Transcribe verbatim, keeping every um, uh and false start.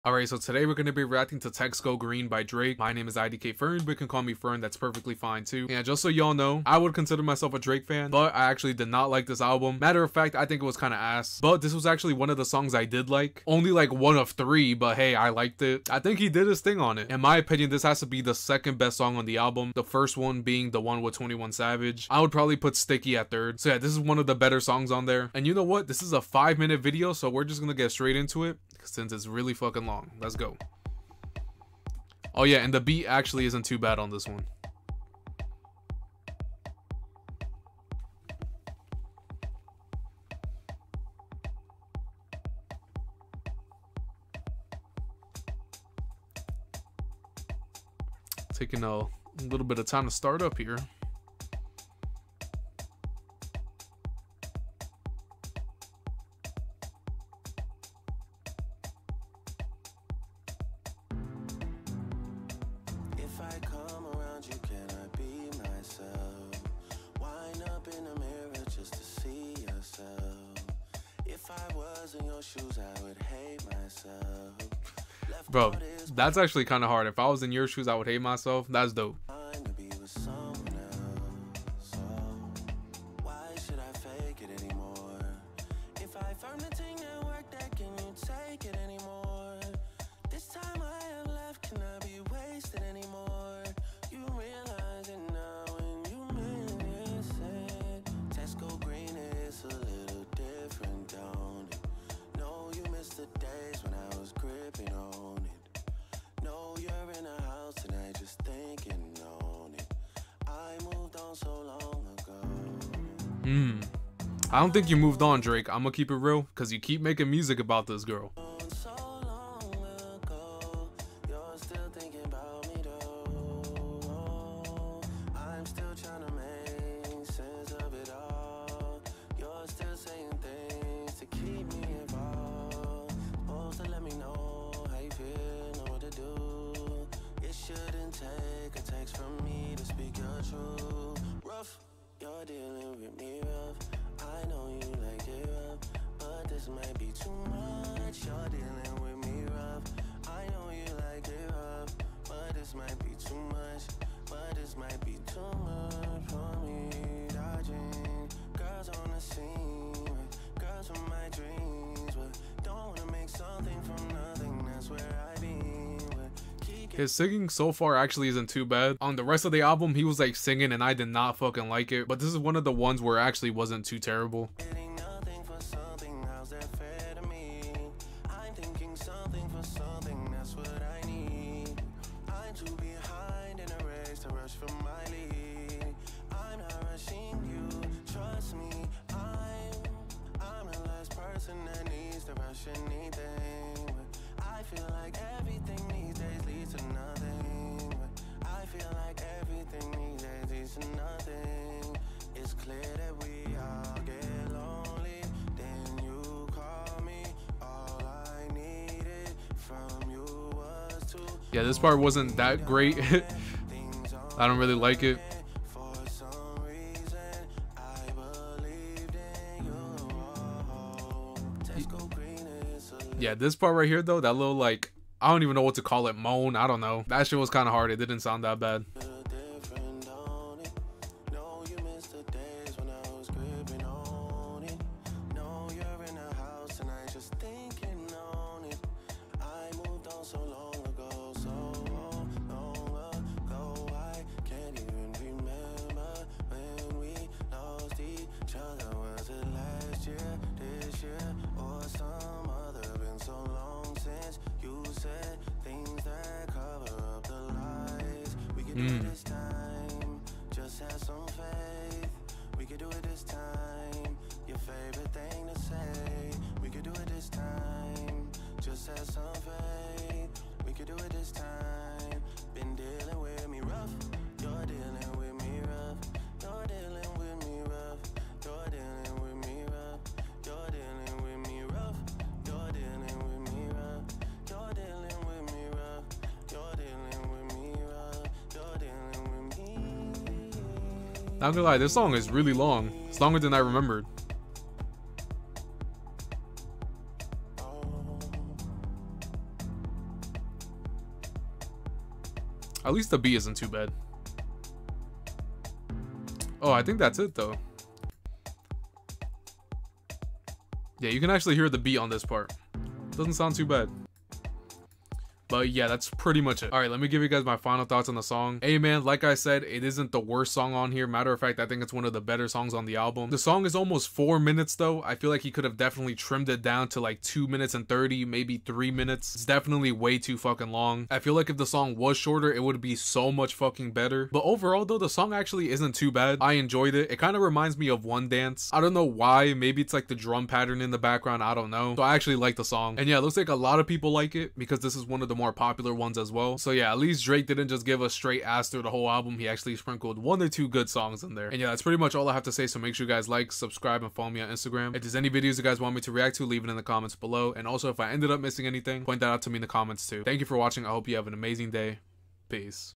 Alright, so today we're going to be reacting to Text Go Green by Drake. My name is IdkFern, but you can call me Fern, that's perfectly fine too. And just so y'all know, I would consider myself a Drake fan, but I actually did not like this album. Matter of fact, I think it was kind of ass. But this was actually one of the songs I did like. Only like one of three, but hey, I liked it. I think he did his thing on it. In my opinion, this has to be the second best song on the album. The first one being the one with twenty-one Savage. I would probably put Sticky at third. So yeah, this is one of the better songs on there. And you know what? This is a five minute video, so we're just going to get straight into it since it's really fucking long. Let's go. Oh yeah, and the beat actually isn't too bad on this one. Taking a little bit of time to start up here. Shoes, I would hate myself. Bro, that's actually kind of hard. If I was in your shoes, I would hate myself. That's dope. Hmm. I don't think you moved on, Drake. I'm gonna keep it real, because you keep making music about this girl. You're dealing with me rough. I know you like it rough, but this might be too much. You're dealing with me rough. I know you like it rough, but this might be too much. But this might be too much for me. Dodging girls on the scene, girls from my dreams, but don't wanna make something from nothing. That's where I been. His singing so far actually isn't too bad. On the rest of the album, he was like singing and I did not fucking like it. But this is one of the ones where it actually wasn't too terrible. I feel like everything these days leads to nothing. I feel like everything these days leads to nothing. It's clear that we all get lonely. Then you call me. All I needed from you was to. Yeah, this part wasn't that great. I don't really like it. Yeah, this part right here though, that little like, I don't even know what to call it, moan, I don't know. That shit was kind of hard. It didn't sound that bad. Mm. This time, just have some faith. We could do it this time. Your favorite thing to say. We could do it this time. Just have some faith. We could do it this time. Been dealing with me rough. You're dealing with me rough. You're dealing with me rough. You're dealing with me rough. You're dealing with me rough. You're dealing with me rough. You're dealing with me rough. You're dealing with me rough. Not gonna lie, this song is really long. It's longer than I remembered. At least the beat isn't too bad. Oh, I think that's it though. Yeah, you can actually hear the beat on this part. Doesn't sound too bad. But yeah, that's pretty much it. All right, let me give you guys my final thoughts on the song. Hey man, like I said, it isn't the worst song on here. Matter of fact, I think it's one of the better songs on the album. The song is almost four minutes though. I feel like he could have definitely trimmed it down to like two minutes and thirty, maybe three minutes. It's definitely way too fucking long. I feel like if the song was shorter, it would be so much fucking better. But overall though, the song actually isn't too bad. I enjoyed it. It kind of reminds me of One Dance. I don't know why. Maybe it's like the drum pattern in the background. I don't know. So I actually like the song. And yeah, it looks like a lot of people like it because this is one of the more popular ones as well. So yeah, at least Drake didn't just give us straight ass through the whole album. He actually sprinkled one or two good songs in there. And yeah, that's pretty much all I have to say. So make sure you guys like, subscribe, and follow me on Instagram. If there's any videos you guys want me to react to, leave it in the comments below. And also if I ended up missing anything, point that out to me in the comments too. Thank you for watching. I hope you have an amazing day. Peace.